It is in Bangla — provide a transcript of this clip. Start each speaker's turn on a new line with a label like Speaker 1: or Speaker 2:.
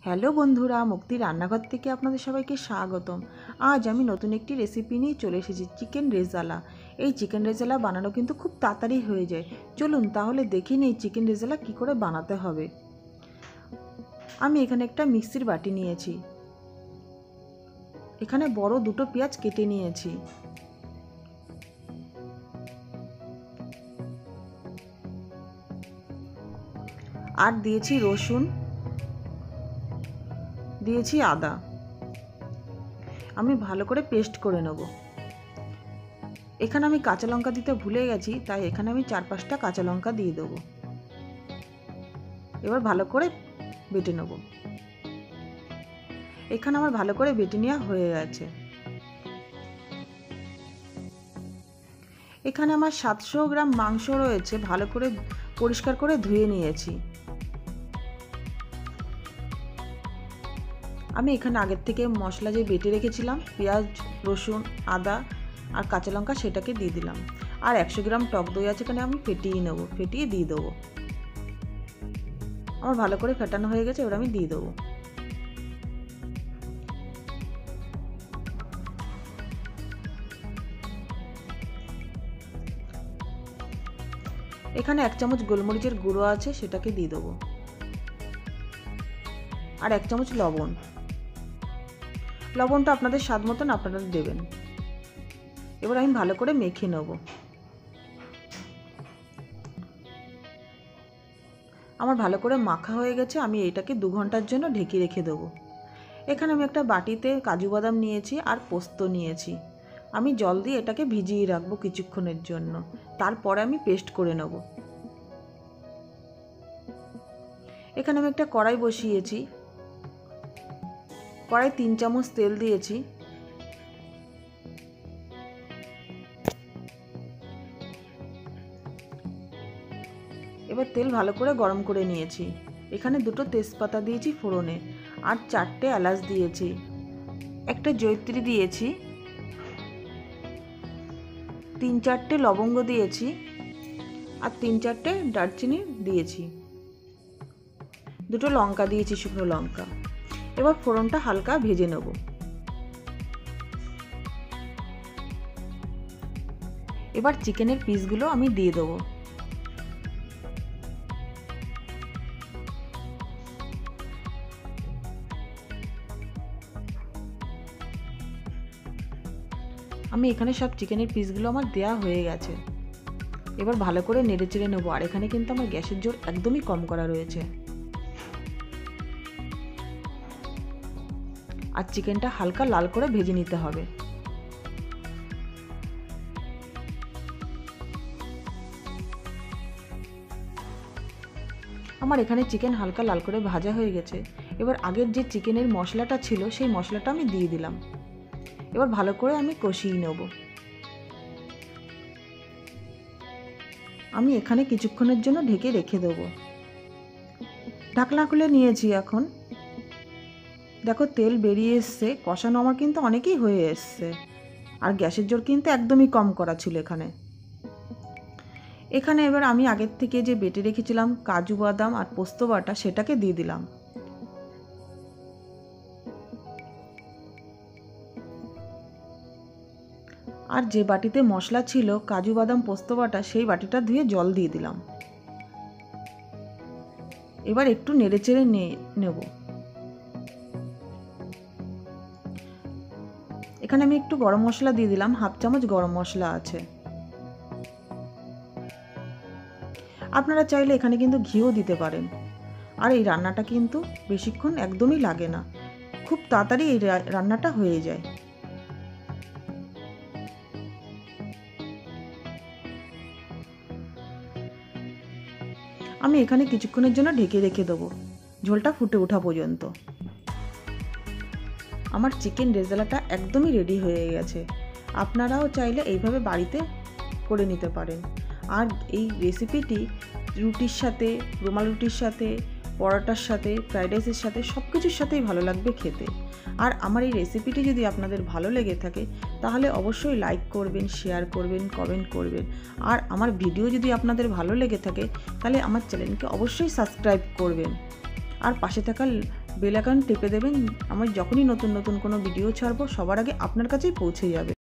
Speaker 1: হ্যালো বন্ধুরা, মুক্তি রান্নাঘর থেকে আপনাদের সবাইকে স্বাগতম। আজ আমি নতুন একটি রেসিপি নিয়ে চলে এসেছি, চিকেন রেজালা। এই চিকেন রেজালা বানানো কিন্তু খুব তাড়াতাড়ি হয়ে যায়। চলুন তাহলে দেখে নিই চিকেন রেজালা কী করে বানাতে হবে। আমি এখানে একটা মিক্সির বাটি নিয়েছি, এখানে বড় দুটো পেঁয়াজ কেটে নিয়েছি, আর দিয়েছি রসুন, দিয়েছি আদা। আমি ভালো করে পেস্ট করে নেব। এখানে আমি কাঁচা লঙ্কা দিতে ভুলে গেছি, তাই এখানে আমি 4-5টা কাঁচা লঙ্কা দিয়ে দেবো। এবার ভালো করে বেটে নেব। এখানে আমার ভালো করে বেটে নেওয়া হয়ে গেছে। এখানে আমার 700 গ্রাম মাংস রয়েছে, ভালো করে পরিষ্কার করে ধুয়ে নিয়েছি। আমি এখানে আগের থেকে মশলা যে বেটে রেখেছিলাম, পেঁয়াজ, রসুন, আদা আর কাঁচা লঙ্কা, সেটাকে দিয়ে দিলাম। আর 100 গ্রাম টক দই আছে, এখানে আমি ফেটিয়ে নেব, ফেটিয়ে দিয়ে দেবো। আমার ভালো করে ফেটানো হয়ে গেছে, এবার আমি দিয়ে দেবো। এখানে 1 চামচ গোলমরিচের গুঁড়ো আছে, সেটাকে দিয়ে দেবো। আর 1 চামচ লবণ। লবণটা আপনাদের স্বাদ মতন আপনারা দেবেন। এবার আমি ভালো করে মেখে নেব। আমার ভালো করে মাখা হয়ে গেছে, আমি এটাকে 2 ঘন্টার জন্য ঢেকে রেখে দেবো। এখানে আমি একটা বাটিতে কাজু বাদাম নিয়েছি আর পোস্ত নিয়েছি। আমি জল দিয়ে এটাকে ভিজিয়ে রাখবো কিছুক্ষণের জন্য, তারপরে আমি পেস্ট করে নেব। এখানে আমি একটা কড়াই বসিয়েছি, কড়াই 3 চামচ তেল দিয়েছি। এবার তেল ভালো করে গরম করে নিয়েছি। এখানে 2টো তেজপাতা দিয়েছি ফোড়নে, আর 4টে এলাচ দিয়েছি, একটা জয়িত্রী দিয়েছি, 3-4টে লবঙ্গ দিয়েছি, আর 3-4টে দারচিনি দিয়েছি, 2টো লঙ্কা দিয়েছি, শুকনো লঙ্কা। এবার ফোড়নটা হালকা ভেজে নেব। এবার চিকেনের পিসগুলো আমি দিয়ে দেবো। আমি এখানে সব চিকেনের পিসগুলো আমার দেয়া হয়ে গেছে। এবার ভালো করে নেড়ে চেড়ে নেবো। আর এখানে কিন্তু আমার গ্যাসের জোর একদমই কম করা রয়েছে। আর চিকেনটা হালকা লাল করে ভেজে নিতে হবে। আমার এখানে চিকেন হালকা লাল করে ভাজা হয়ে গেছে। এবার আগের যে চিকেনের মশলাটা ছিল, সেই মশলাটা আমি দিয়ে দিলাম। এবার ভালো করে আমি কষিয়ে নেব। আমি এখানে কিছুক্ষণের জন্য ঢেকে রেখে দেবো। ঢাকনা খুলে নিয়েছি। এখন দেখো তেল বেরিয়ে এসছে, কষানো আমার কিন্তু অনেকই হয়ে এসছে। আর গ্যাসের জোর কিন্তু একদমই কম করা ছিল এখানে। এবার আমি আগের থেকে যে বেটে রেখেছিলাম কাজু বাদাম আর পোস্ত বাটা, সেটাকে দিয়ে দিলাম। আর যে বাটিতে মশলা ছিল কাজু বাদাম পোস্ত বাটা, সেই বাটিটা ধুয়ে জল দিয়ে দিলাম। এবার একটু নেড়েচেড়ে নেব। এখানে আমি একটু গরম মশলা দিয়ে দিলাম, 1/2 চামচ গরম মশলা আছে। আপনারা চাইলে এখানে কিন্তু ঘিও দিতে পারেন। আর এই রান্নাটা কিন্তু বেশিক্ষণ একদমই লাগে না, খুব তাড়াতাড়ি এই রান্নাটা হয়ে যায়। আমি এখানে কিছুক্ষণের জন্য ঢেকে রেখে দেবো, ঝোলটা ফুটে ওঠা পর্যন্ত। আমার চিকেন রেজালাটা একদমই রেডি হয়ে গেছে। আপনারাও চাইলে এইভাবে বাড়িতে করে নিতে পারেন। আর এই রেসিপিটি রুটির সাথে, রুমাল রুটির সাথে, পরোটার সাথে, ফ্রাইড রাইসের সাথে, সব কিছুর সাথেই ভালো লাগবে খেতে। আর আমার এই রেসিপিটি যদি আপনাদের ভালো লেগে থাকে, তাহলে অবশ্যই লাইক করবেন, শেয়ার করবেন, কমেন্ট করবেন। আর আমার ভিডিও যদি আপনাদের ভালো লেগে থাকে, তাহলে আমার চ্যানেলকে অবশ্যই সাবস্ক্রাইব করবেন। আর পাশে থাকা বেল আইকন টিপে দেবেন। আমি যখনই নতুন নতুন কোনো ভিডিও ছাড়বো সবার আগে আপনার কাছেই পৌঁছে যাবে।